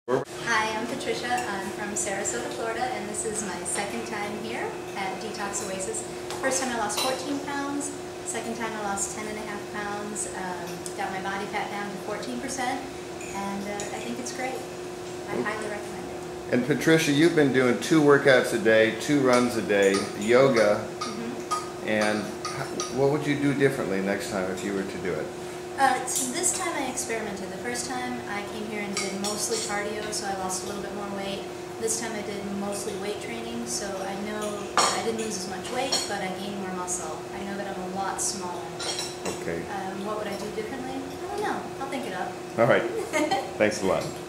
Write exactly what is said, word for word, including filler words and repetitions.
Hi, I'm Patricia. I'm from Sarasota, Florida, and this is my second time here at Detox Oasis. First time I lost fourteen pounds, second time I lost ten and a half pounds, um, got my body fat down to fourteen percent, and uh, I think it's great. I highly recommend it. And Patricia, you've been doing two workouts a day, two runs a day, yoga, mm-hmm. and what would you do differently next time if you were to do it? Uh, so this time I experimented. The first time I came here and did mostly cardio, so I lost a little bit more weight. This time I did mostly weight training, so I know that I didn't lose as much weight, but I gained more muscle. I know that I'm a lot smaller. Okay. Um, what would I do differently? I don't know. I'll think it up. All right. Thanks a lot.